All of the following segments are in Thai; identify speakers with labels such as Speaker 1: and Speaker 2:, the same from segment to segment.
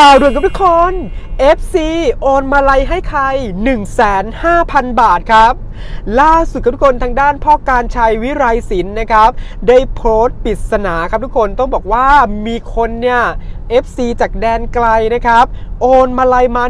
Speaker 1: ข่าวด่วนกับทุกคน FC โอนมาลัยให้ใคร 150,000 บาทครับล่าสุดกับทุกคนทางด้านพ่อการชัยวิไลศิลป์นะครับได้โพสต์ปริศนาครับทุกคนต้องบอกว่ามีคนเนี่ย FC จากแดนไกลนะครับโอนมาลัยมา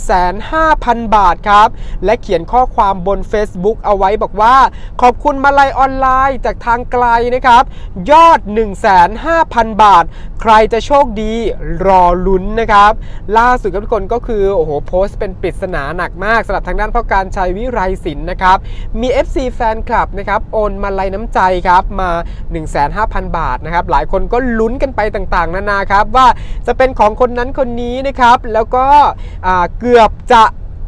Speaker 1: 150,000 บาทครับและเขียนข้อความบน Facebook เอาไว้บอกว่าขอบคุณมาลัยออนไลน์จากทางไกลนะครับยอด 150,000 บาทใครจะโชคดีรอลุ้นนะครับล่าสุดกับทุกคนก็คือโอ้โหโพสต์เป็นปริศนาหนักมากสำหรับทางด้านพ่อการชัยวิไลศิลป์นะครับมี FC แฟนคลับนะครับโอนมาลัยน้ำใจครับมา 150,000 บาทนะครับหลายคนก็ลุ้นกันไปต่างๆนานาครับว่าจะเป็นของคนนั้นคนนี้นะครับแล้วก็เกือบจะ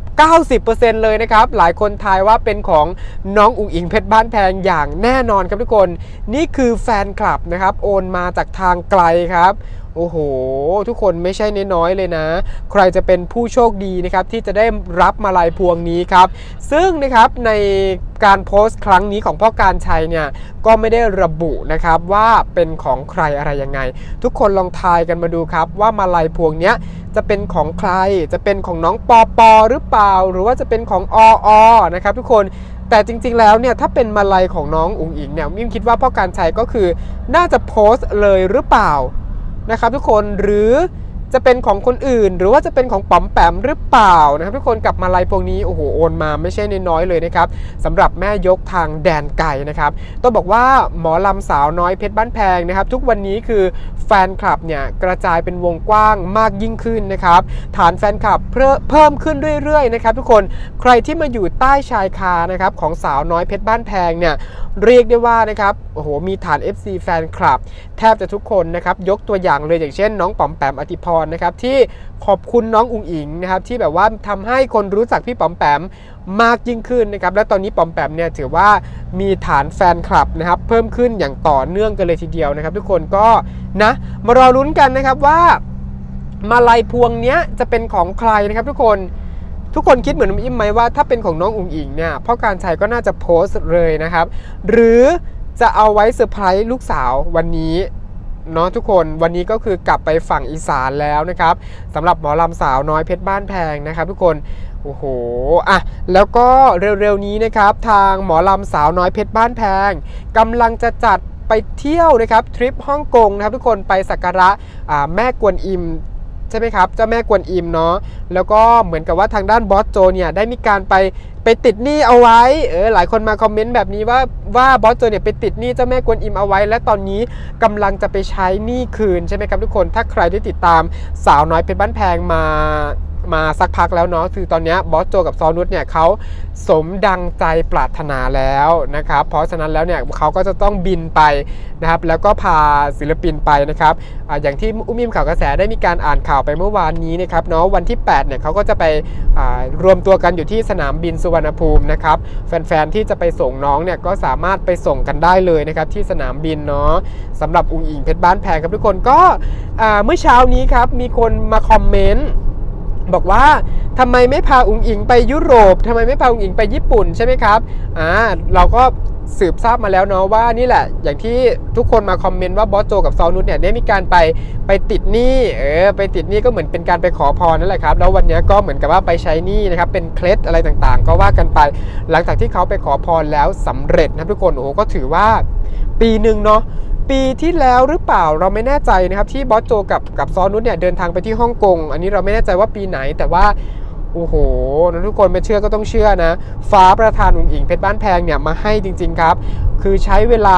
Speaker 1: 90% เลยนะครับหลายคนทายว่าเป็นของน้องอุ๋งอิงเพชรบ้านแพงอย่างแน่นอนครับทุกคนนี่คือแฟนคลับนะครับโอนมาจากทางไกลครับโอ้โหทุกคนไม่ใช่น้อยๆเลยนะใครจะเป็นผู้โชคดีนะครับที่จะได้รับมาลัยพวงนี้ครับซึ่งนะครับในการโพสต์ครั้งนี้ของพ่อการชัยเนี่ยก็ไม่ได้ระบุนะครับว่าเป็นของใครอะไรยังไงทุกคนลองทายกันมาดูครับว่ามาลัยพวงนี้จะเป็นของใครจะเป็นของน้องปอปอหรือเปล่าหรือว่าจะเป็นของอนะครับทุกคนแต่จริงๆแล้วเนี่ยถ้าเป็นมาลัยของน้องอุ๋งอิงเนี่ยมิมคิดว่าพ่อการชัยก็คือน่าจะโพสต์เลยหรือเปล่านะครับทุกคนหรือจะเป็นของคนอื่นหรือว่าจะเป็นของป๋อมแปมหรือเปล่านะครับทุกคนกับมาลัยพวกนี้โอ้โหโอนมาไม่ใช่น้อยๆเลยนะครับสำหรับแม่ยกทางแดนไกลนะครับต้องบอกว่าหมอลำสาวน้อยเพชรบ้านแพงนะครับทุกวันนี้คือแฟนคลับเนี่ยกระจายเป็นวงกว้างมากยิ่งขึ้นนะครับฐานแฟนคลับเพิ่มขึ้นเรื่อยๆนะครับทุกคนใครที่มาอยู่ใต้ชายคานะครับของสาวน้อยเพชรบ้านแพงเนี่ยเรียกได้ว่านะครับโอ้โหมีฐาน FC แฟนคลับแทบจะทุกคนนะครับยกตัวอย่างเลยอย่างเช่นน้องป๋อมแปมอธิพรนะครับที่ขอบคุณน้องอุ๋งอิงนะครับที่แบบว่าทำให้คนรู้จักพี่ป๋อมแปมมากยิ่งขึ้นนะครับและตอนนี้ป๋อมแปมเนี่ยถือว่ามีฐานแฟนคลับนะครับเพิ่มขึ้นอย่างต่อเนื่องกันเลยทีเดียวนะครับทุกคนก็นะมารอลุ้นกันนะครับว่ามาลัยพวงนี้จะเป็นของใครนะครับทุกคนคิดเหมือนอิมไหมว่าถ้าเป็นของน้องอุ๋งอิงเนี่ยพ่อการชัยก็น่าจะโพสต์เลยนะครับหรือจะเอาไว้เซอร์ไพรส์ลูกสาววันนี้เนาะทุกคนวันนี้ก็คือกลับไปฝั่งอีสานแล้วนะครับสำหรับหมอลำสาวน้อยเพชรบ้านแพงนะครับทุกคนโอ้โหแล้วก็เร็วๆนี้นะครับทางหมอลำสาวน้อยเพชรบ้านแพงกำลังจะจัดไปเที่ยวนะครับทริปฮ่องกงนะครับทุกคนไปสักการะแม่กวนอิมใช่ไหมครับเจ้าแม่กวนอิมเนาะแล้วก็เหมือนกับว่าทางด้านบอสโจเนี่ยได้มีการไปติดหนี้เอาไว้หลายคนมาคอมเมนต์แบบนี้ว่าบอสโจเนี่ยไปติดหนี้เจ้าแม่กวนอิมเอาไว้และตอนนี้กำลังจะไปใช้หนี้คืนใช่ไหมครับทุกคนถ้าใครได้ติดตามสาวน้อยเพชรบ้านแพงมาสักพักแล้วเนาะคือตอนนี้บอสโจกับซอนุชเนี่ยเขาสมดังใจปรารถนาแล้วนะครับเพราะฉะนั้นแล้วเนี่ยเขาก็จะต้องบินไปนะครับแล้วก็พาศิลปินไปนะครับอย่างที่อุ้มอิ่มข่าวกระแสได้มีการอ่านข่าวไปเมื่อวานนี้นะครับเนาะวันที่8เนี่ยเขาก็จะไปรวมตัวกันอยู่ที่สนามบินสุวรรณภูมินะครับแฟนๆที่จะไปส่งน้องเนี่ยก็สามารถไปส่งกันได้เลยนะครับที่สนามบินเนาะสำหรับอุ๋งอิงเพชรบ้านแพงครับทุกคนก็เมื่อเช้านี้ครับมีคนมาคอมเมนต์บอกว่าทำไมไม่พาอุ๋งอิงไปยุโรปทำไมไม่พาอุ๋งอิงไปญี่ปุ่นใช่ไหมครับเราก็สืบทราบมาแล้วเนาะว่านี่แหละอย่างที่ทุกคนมาคอมเมนต์ว่าบอสโจกับซอนุชเนี่ยได้มีการไปติดหนี้ไปติดหนี้ก็เหมือนเป็นการไปขอพรนั่นแหละครับแล้ววันนี้ก็เหมือนกับว่าไปใช้หนี้นะครับเป็นเคล็ดอะไรต่างๆก็ว่ากันไปหลังจากที่เขาไปขอพรแล้วสำเร็จนะทุกคนโอ้ก็ถือว่าปีหนึ่งเนาะปีที่แล้วหรือเปล่าเราไม่แน่ใจนะครับที่บอสโจกับซอนุชเนี่ยเดินทางไปที่ฮ่องกงอันนี้เราไม่แน่ใจว่าปีไหนแต่ว่าโอ้โหทุกคนไม่เชื่อก็ต้องเชื่อนะฟ้าประธานอุ๋งอิงเพชรบ้านแพงเนี่ยมาให้จริงๆครับคือใช้เวลา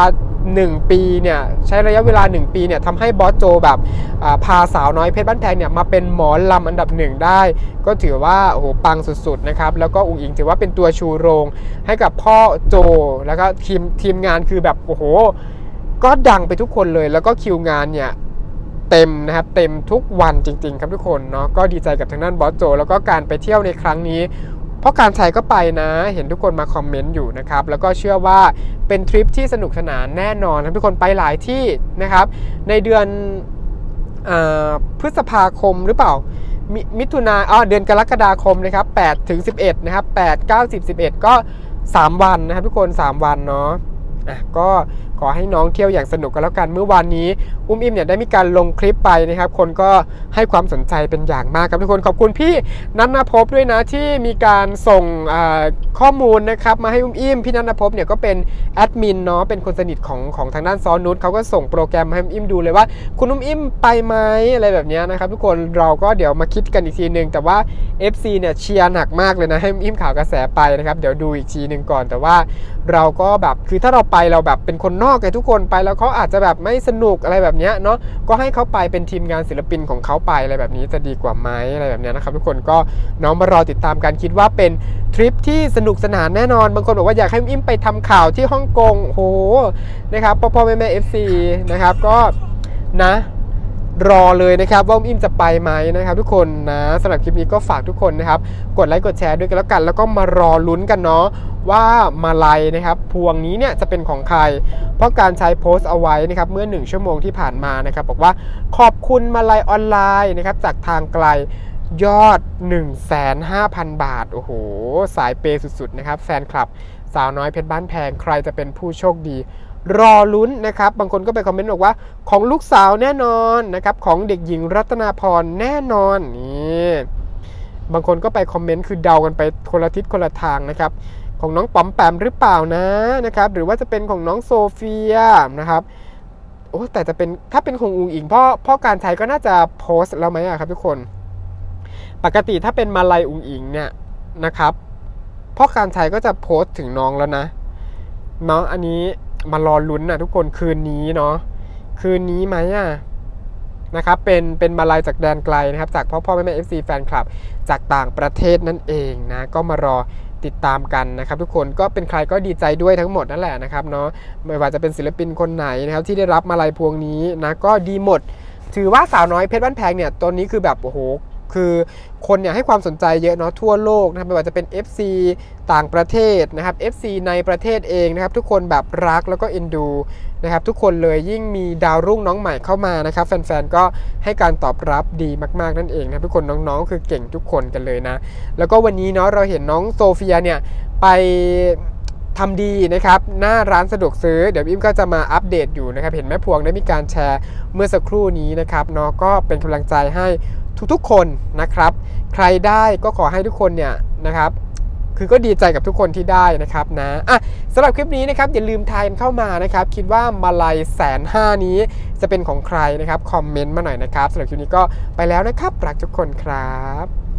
Speaker 1: 1ปีเนี่ยใช้ระยะเวลา1ปีเนี่ยทำให้บอสโจแบบพาสาวน้อยเพชรบ้านแพงเนี่ยมาเป็นหมอลำอันดับ1ได้ก็ถือว่าโอ้โหปังสุดๆนะครับแล้วก็อุ๋งอิงถือว่าเป็นตัวชูโรงให้กับพ่อโจแล้วก็ทีมงานคือแบบโอ้โหก็ดังไปทุกคนเลยแล้วก็คิวงานเนี่ยเต็มนะครับเต็มทุกวันจริงๆครับทุกคนเนาะก็ดีใจกับทางด้านบอสโจแล้วก็การไปเที่ยวในครั้งนี้เพราะการชัยก็ไปนะเห็นทุกคนมาคอมเมนต์อยู่นะครับแล้วก็เชื่อว่าเป็นทริปที่สนุกสนานแน่นอนทุกคนไปหลายที่นะครับในเดือนพฤษภาคมหรือเปล่ามิถุนาเดือนกรกฎาคมนะครับ8 ถึง 11นะครับ8 9 10 11ก็3วันนะครับทุกคน3วันเนาะก็ขอให้น้องเที่ยวอย่างสนุกกันแล้วกันเมื่อวานนี้อุ้มอิ่มเนี่ยได้มีการลงคลิปไปนะครับคนก็ให้ความสนใจเป็นอย่างมากครับทุกคนขอบคุณพี่นัทณภพด้วยนะที่มีการส่งข้อมูลนะครับมาให้อุ้มอิ่มพี่นัทณภพเนี่ยก็เป็นแอดมินเนาะเป็นคนสนิทของทางด้านซ้อนนุชเขาก็ส่งโปรแกรมมาให้อุ้มอิ่มดูเลยว่าคุณอุ้มอิ่มไปไหมอะไรแบบนี้นะครับทุกคนเราก็เดี๋ยวมาคิดกันอีกทีนึงแต่ว่า FC เนี่ยเชียร์หนักมากเลยนะให้อุ้มอิ่มข่าวกระแสไปนะครับเดี๋ยวดูอีกทีนึงก่อนแต่ว่าเราก็แบบคือถ้าเราไปเราแบบเป็นคนนอกไงทุกคนไปแล้วเขาอาจจะแบบไม่สนุกอะไรแบบนี้เนาะก็ให้เขาไปเป็นทีมงานศิลปินของเขาไปอะไรแบบนี้จะดีกว่าไหมอะไรแบบนี้นะครับทุกคนก็น้องมารอติดตามกันคิดว่าเป็นทริปที่สนุกสนานแน่นอนบางคนบอกว่าอยากให้อิ่มไปทำข่าวที่ฮ่องกงโหนะครับพ่อแม่ FC นะครับก็นะรอเลยนะครับว่าอิ่มจะไปไหมนะครับทุกคนนะสำหรับคลิปนี้ก็ฝากทุกคนนะครับกดไลค์กดแชร์ด้วยกันแล้วกันแล้วก็มารอลุ้นกันเนาะว่ามาลัยนะครับพวงนี้เนี่ยจะเป็นของใครเพราะการใช้โพสต์เอาไว้นะครับเมื่อ1ชั่วโมงที่ผ่านมานะครับบอกว่าขอบคุณมาลัยออนไลน์นะครับจากทางไกลยอด 150,000 บาทโอ้โหสายเปย์สุดๆนะครับแฟนคลับสาวน้อยเพชรบ้านแพงใครจะเป็นผู้โชคดีรอลุ้นนะครับบางคนก็ไปคอมเมนต์บอกว่าของลูกสาวแน่นอนนะครับของเด็กหญิงรัตนาพรแน่นอนนี่บางคนก็ไปคอมเมนต์คือเดากันไปคนละทิศคนละทางนะครับของน้องป๋อมแปมหรือเปล่านะครับหรือว่าจะเป็นของน้องโซเฟียนะครับโอ้แต่จะเป็นถ้าเป็นของอุ๋งอิงพ่อการใช้ก็น่าจะโพสต์แล้วไหมครับทุกคนปกติถ้าเป็นมาลัยอุ๋งอิงเนี่ยนะครับพ่อการใช้ก็จะโพสต์ถึงน้องแล้วนะเนาะอันนี้มารอลุ้นนะทุกคนคืนนี้เนาะคืนนี้ไหมนะครับเป็นมาลัยจากแดนไกลนะครับจากพ่อแม่ FC แฟนคลับจากต่างประเทศนั่นเองนะก็มารอติดตามกันนะครับทุกคนก็เป็นใครก็ดีใจด้วยทั้งหมดนั่นแหละนะครับเนาะไม่ว่าจะเป็นศิลปินคนไหนนะครับที่ได้รับมาลัยพวงนี้นะก็ดีหมดถือว่าสาวน้อยเพชรบ้านแพงเนี่ยตัวนี้คือแบบโอ้โหคือคนเนี่ยให้ความสนใจเยอะเนาะทั่วโลกนะครับไม่ว่าจะเป็น FC ต่างประเทศนะครับ FC ในประเทศเองนะครับทุกคนแบบรักแล้วก็เอ็นดูนะครับทุกคนเลยยิ่งมีดาวรุ่งน้องใหม่เข้ามานะครับแฟนๆก็ให้การตอบรับดีมากๆนั่นเองนะทุกคนน้องๆคือเก่งทุกคนกันเลยนะแล้วก็วันนี้เนาะเราเห็นน้องโซเฟียเนี่ยไปทำดีนะครับหน้าร้านสะดวกซื้อเดี๋ยวอิ่มก็จะมาอัปเดตอยู่นะครับเห็นแม่พวงได้มีการแชร์เมื่อสักครู่นี้นะครับเนาะก็เป็นกำลังใจให้ทุกๆคนนะครับใครได้ก็ขอให้ทุกคนเนี่ยนะครับคือก็ดีใจกับทุกคนที่ได้นะครับนะสำหรับคลิปนี้นะครับอย่าลืมทายเข้ามานะครับคิดว่ามาลัย150,000นี้จะเป็นของใครนะครับคอมเมนต์มาหน่อยนะครับสำหรับคลิปนี้ก็ไปแล้วนะครับรักทุกคนครับ